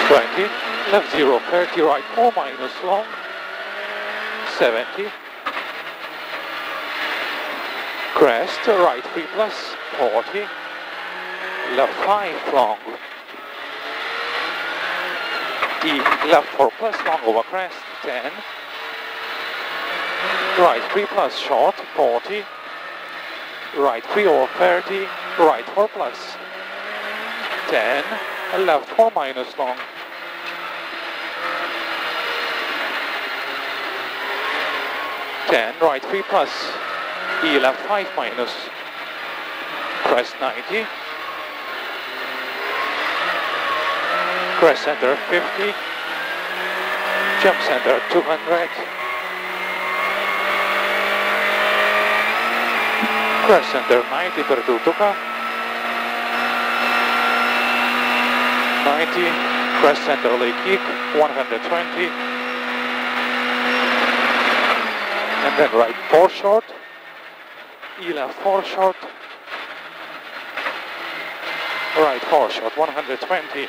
20, left 0, 30, right 4 minus long, 70, crest, right 3 plus, 40, left 5 long, E, left 4 plus long over crest, 10, right 3 plus short, 40, right 3 over 30, right 4 plus, 10, left 4 minus long, 10, right 3 plus, E left 5 minus, crest 90, crest center 50, jump center 200, crest center 90 per Tutuka, 90, crest center leg kick 120, and then right 4 short, E left 4 short, right 4 short 120,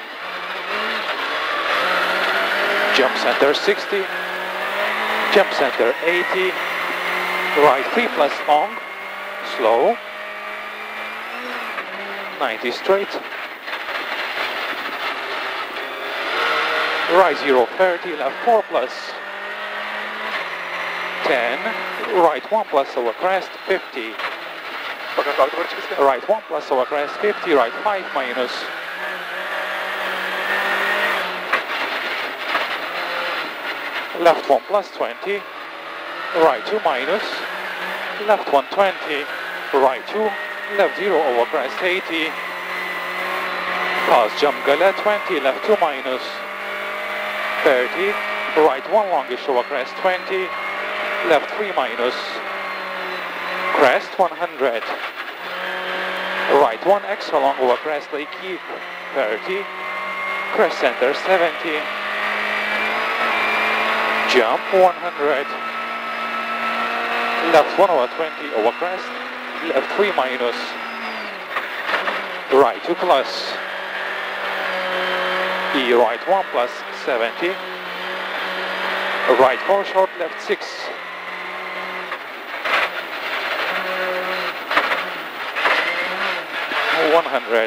jump center 60, jump center 80, right 3 plus long, slow, 90 straight, right 0, 30, left 4 plus, 10, right 1 plus over crest, 50, right 1 plus over crest, 50, right 5 minus, left 1 plus 20, right 2 minus, left 1 20, right 2, left 0 over crest 80, pass jump gala 20, left 2 minus, 30, right 1 longish over crest 20, left 3 minus, crest 100, right 1 extra long over crest leg kick 30, crest center 70, jump 100, left 1 over 20 over crest, left 3 minus, right 2 plus, E right 1 plus 70, right 4 short, left 6, $100,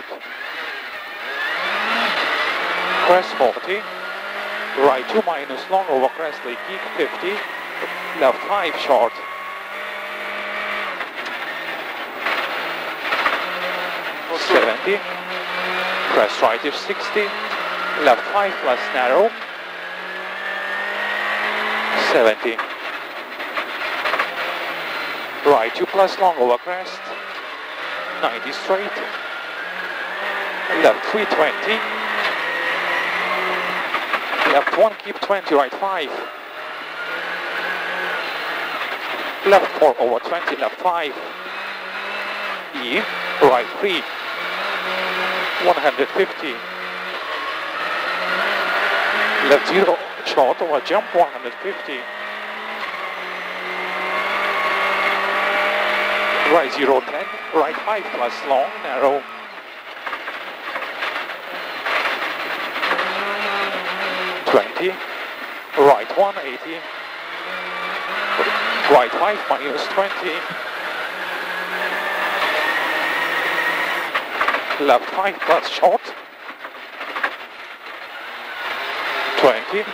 crest 40, right 2 minus long over crest leg kick 50, left 5 short, $70, crest rightish 60, left 5 plus narrow, 70, right 2 plus long over crest, 90 straight, left 320, left 1 keep 20, right 5, left 4 over 20, left 5, E, right 3, 150, left 0 short over jump 150, right 0 10, right 5 plus long, narrow, $20, right 1 80, right 5 minus 20, left 5 plus short, 20,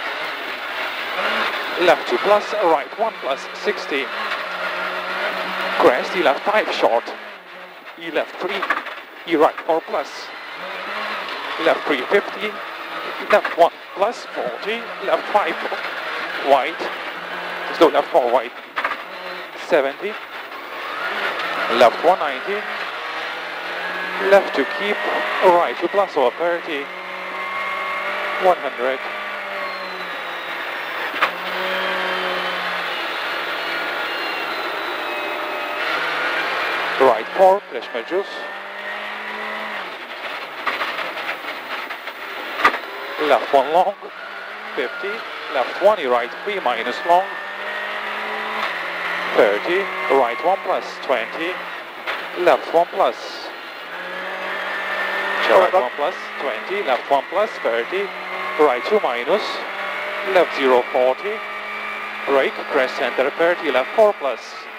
left 2 plus, right 1 plus 60, crest, E left 5 short, E left 3, E right 4 plus, left 350, left 1 plus 40, left 5 white, so left 4 white, 70, left 190, left to keep, right 2 plus over 30, 100, right 4, flash measures, left 1 long, 50, left 1, E right 3 minus long, 30, right 1 plus 20, left 1 plus, right 1 plus 20, left 1 plus 30, right 2 minus, left 0, 40, brake, crest center 30, left 4 plus.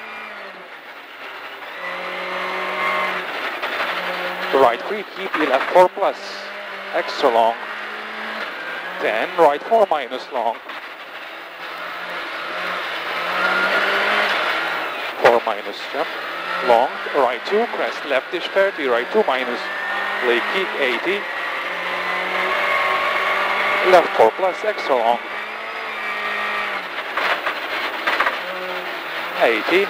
Right 3, keep left 4 plus, extra long, 10, right 4 minus long, 4 minus jump, long, right 2, crest, leftish 30, right 2 minus, lake kick 80, left 4 plus, extra long, 80,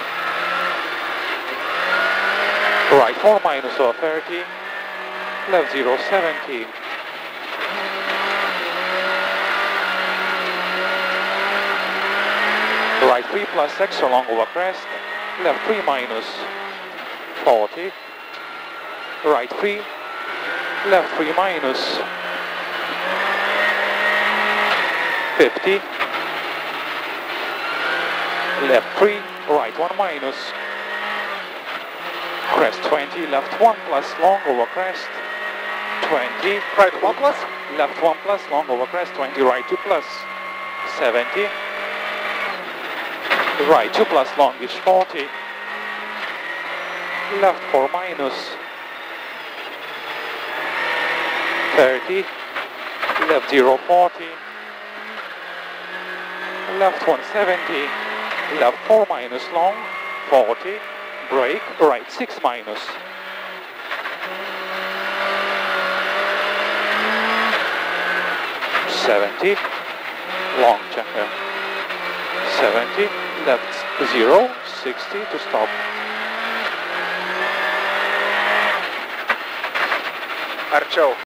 right 4 minus or 30, left 0, 70, right 3 plus, extra long over crest, left 3 minus, 40, right 3, left 3 minus, 50, left 3, right 1 minus, crest 20, left 1 plus, long over crest, 20, Right 1 plus. left 1 plus, long over crest, 20, right 2 plus, 70, right 2 plus, longish 40, left 4 minus, 30, left 0, 40, left 170, left 4 minus long, 40, brake, right 6 minus, 70, long checker, 70, left 0, 60 to stop. Arciau.